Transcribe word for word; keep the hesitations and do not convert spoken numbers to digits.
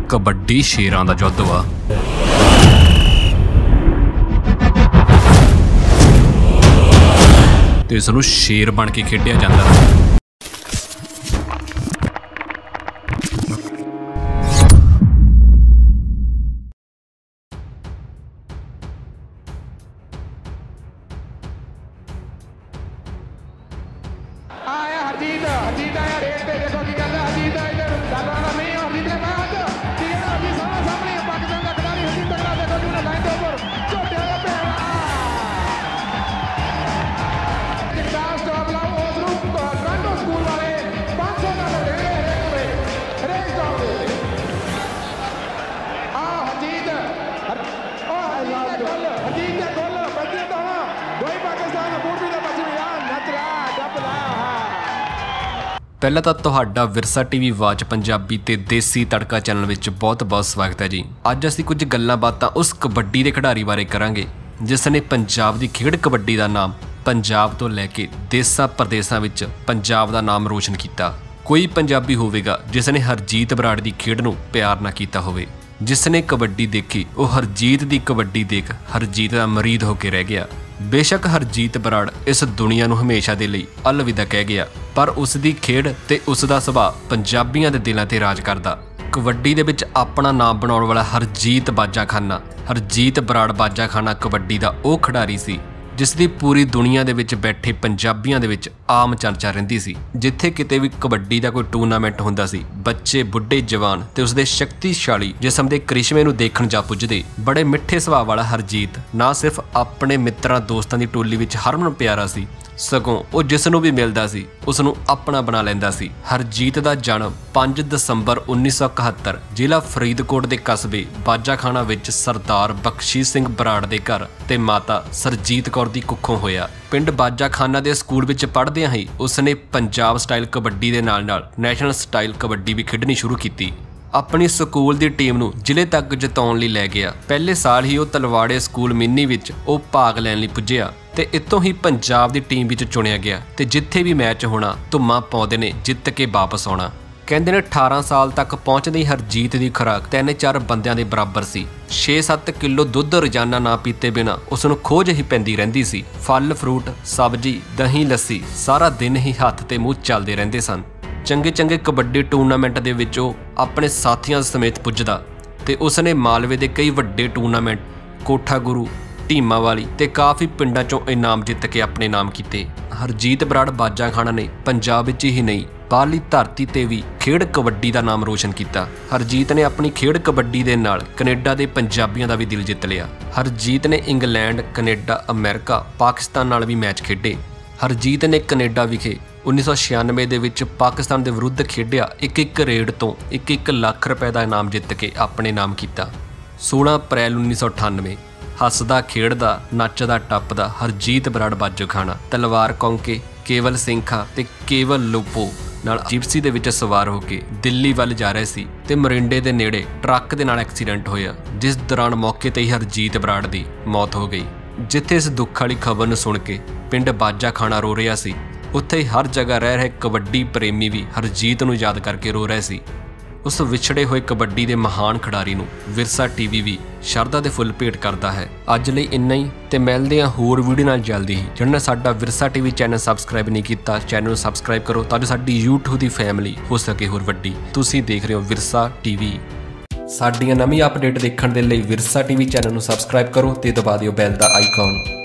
कबड्डी शेरां दा युद्ध वा। ते इसनूं शेर बन के खेडिया जांदा। आया हरजीत हरजीत आया रेस पे देखो की करदा हरजीत इधर डाला नहीं हरजीत ने बात ठीक है हरजीत सामने सामने पाकिस्तान का खिलाड़ी हरजीत तगड़ा देखो जो लाइन के ऊपर छोटे वाले पे जिंदा स्टॉप लाओ उस रूप ट्रांटो स्कूल वाले पाँच सौ का ले रहे हैं रेस स्टॉप आ हरजीत ओ हरजीत गोल हरजीत ने गोल बच्चे तो कोई पाकिस्तान बूट भी तो बची यार नचरा डबला पहला तो तुहाडा विरसा टीवी वाच पंजाबी ते देसी तड़का चैनल विच बहुत बहुत स्वागत है जी। अज असीं कुछ गल्लां बातां उस कबड्डी दे खिडारी बारे करांगे जिसने पंजाब दी खेड कबड्डी दा नाम पंजाब तो लैके देसां प्रदेसां विच पंजाब दा नाम रोशन कीता। कोई पंजाबी होवेगा जिसने हरजीत बराड़ दी खेड नूं प्यार ना कीता होवे। जिसने कबड्डी देखी वो हरजीत दी कबड्डी देख हरजीत दा मरीद होके रह गया। बेशक हरजीत बराड़ इस दुनिया नूं हमेशा दे लई अलविदा कह गया, पर उसदी खेड ते उसदा सुभाਅ पंजाबियां दे दिलां ते राज करदा। कबड्डी दे विच अपना नाम बनाउण वाला हरजीत बाजाखाना हरजीत बराड़ बाजाखाना कबड्डी दा वो खिडारी सी जिसदी पूरी दुनिया दे विच बैठे पंजाबियां दे विच आम चर्चा रहिंदी सी। जिथे किते भी कबड्डी दा कोई टूर्नामेंट हुंदा सी, बच्चे बुढ़े जवान ते उसदे शक्तिशाली जिसम दे करिश्मे नूं देखण जा पुजदे। बड़े मिठे सुभाਅ वाला हरजीत ना सिर्फ अपने मित्रां दोस्तां दी टोली विच हरमन प्यारा सी, सगों वो जिसनूं भी मिलदा सी उसनूं अपना बना लैंदा सी। हरजीत दा जन्म पाँच दसंबर उन्नीस सौ इकहत्तर जिला फरीदकोट के कस्बे बाजाखाना विच सरदार बख्शी सिंह बराड़ दे घर ते माता सरजीत कौर दी कुखों होया। पिंड बाजाखाना दे स्कूल विच पढ़दियां ही उसने पंजाब स्टाइल कबड्डी दे नाल नाल नैशनल स्टाइल कबड्डी भी खेडनी शुरू कीती। अपनी स्कूल दी टीम नूं जिले तक जिताउण लई लै गया। पहले साल ही वो तलवाड़े स्कूल मिनी विच वो भाग लैण लई पुज्जिया ते इतों ही पंजाब दी टीम विच चुनिया गया ते जिथे भी मैच होना धुम्मां पाउंदे ने जित के वापस आउणा। कहंदे ने अठारह साल तक पहुंचदे ही हरजीत दी खुराक तीन चार बंदियां दे बराबर सी। छे सत्त किलो दुੱਧ रोजाना ना पीते बिना उसनूं खोज ही पैंदी रहिंदी सी। फल फ्रूट सब्जी दही लस्सी सारा दिन ही हत्थ ते मूँह चलदे रहिंदे सन। चंगे चंगे कबड्डी टूर्नामेंट दे विच ओह अपने साथियां समेत पुजदा ते उसने मालवे दे कई वड्डे टूर्नामेंट कोठा गुरू टीमा वाली ते काफ़ी पिंडां चों इनाम जित के अपने नाम कीते। हरजीत बराड़ बाजाखाना ने पंजाब विच ही नहीं बाहरली धरती ते भी खेड कबड्डी का नाम रोशन किया। हरजीत ने अपनी खेड कबड्डी दे नाल कनेडा दे पंजाबियों का भी दिल जित लिया। हरजीत ने इंग्लैंड कनेडा अमेरिका पाकिस्तान नाल भी मैच खेडे। हरजीत ने कनेडा विखे उन्नीस सौ छियानवे दे विच पाकिस्तान के विरुद्ध खेडिया एक एक रेड तो एक एक लाख रुपए का इनाम जित के अपने नाम किया। सोलह अप्रैल उन्नीस सौ अठानवे हसदा खेडदा नचदा टपदा हरजीत बराड़ बाजाखाना तलवार कौंके केवल सिंखा ते केवल लोपो नाल जिप्सी दे विच सवार होके दिल्ली वल जा रहे सी ते मरिंडे दे नेड़े ट्रक दे नाल एक्सीडेंट होया जिस दौरान मौके ते ही हरजीत बराड़ दी मौत हो गई। जिथे इस दुख वाली खबर नूं सुण के पिंड बाजाखाना रो रहा सी, उत्थे ही हर जगह रह रहे कबड्डी प्रेमी भी हरजीत नूं याद करके रो रहे सी। उस विछड़े हुए कबड्डी के महान खिडारी नूं विरसा टीवी भी शरधा दे फुल भेट करता है। अज लई इन्ना ही ते मिलदे हां होर वीडियो नाल जल्दी ही। जिन्होंने साडा विरसा टीवी चैनल सबसक्राइब नहीं किया चैनल सबसक्राइब करो तां जो साडी यूट्यूब की फैमिली हो सके होर वड्डी। तुसीं देख रहे हो विरसा टीवी। साडियां नवीं अपडेट देखण दे लई विरसा टीवी चैनल नूं सबसक्राइब करो ते दबा दिओ बैल दा आइकॉन।